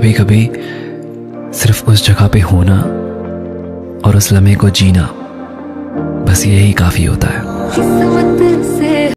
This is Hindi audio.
कभी कभी सिर्फ उस जगह पे होना और उस लम्हे को जीना, बस यही काफी होता है।